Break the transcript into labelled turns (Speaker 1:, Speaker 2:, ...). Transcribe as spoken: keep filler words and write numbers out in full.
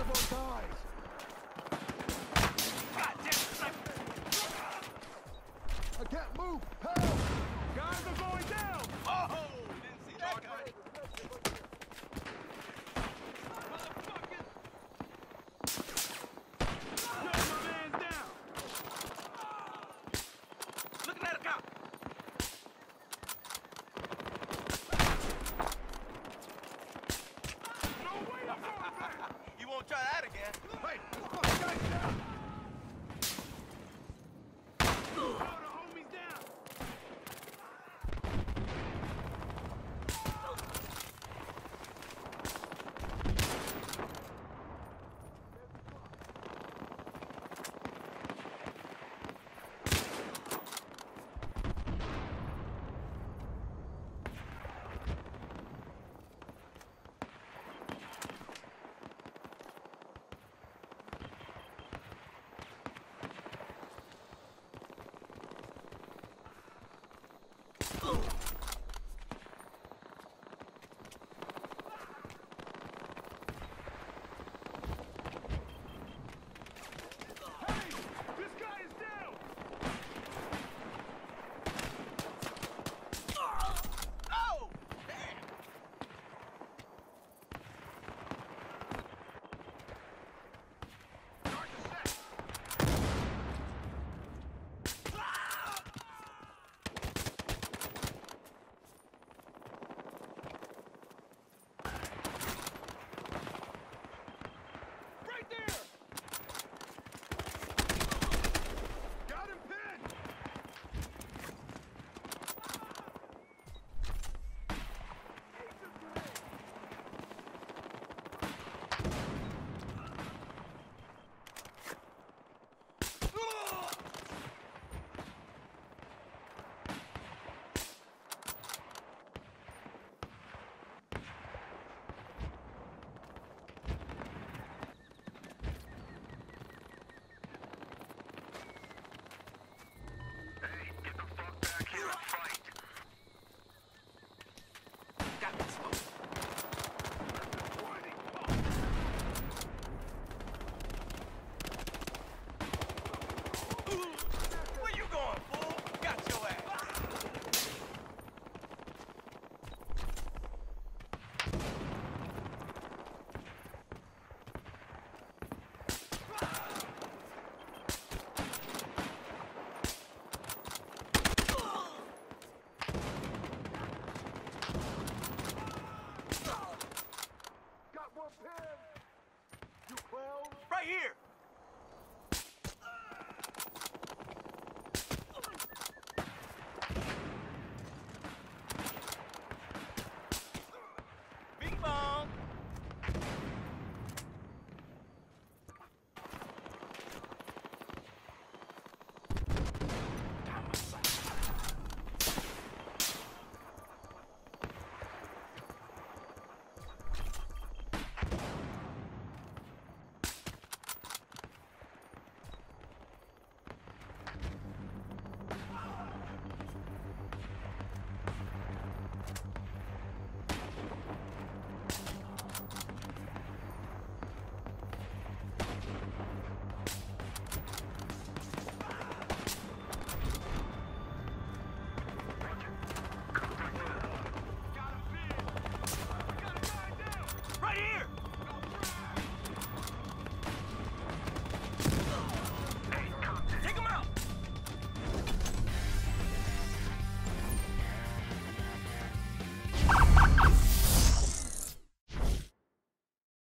Speaker 1: of our guys!
Speaker 2: God damn it!
Speaker 1: I can't move! Help!
Speaker 2: Guys are going down! Oh! Didn't see that coming. Motherfuckers! No, my man's down! Looking at a cop! No way I'm going back! You won't try that again?
Speaker 1: Hey, this fucking guy's down!
Speaker 2: Oh, the homie's down! Where you going, fool? Got your ass.
Speaker 1: Got one pin! You clown!
Speaker 2: Right here.